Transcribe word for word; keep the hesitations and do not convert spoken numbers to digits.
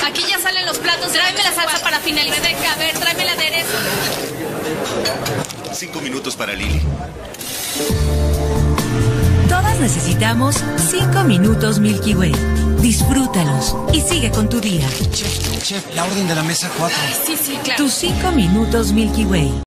Aquí ya salen los platos. Tráeme la salsa para finalizar. A ver, tráeme el aderezo. Cinco minutos para Lili. Todas necesitamos cinco minutos Milky Way. Disfrútalos y sigue con tu día. Chef, chef, la orden de la mesa cuatro. Sí, sí, claro. Tus cinco minutos Milky Way.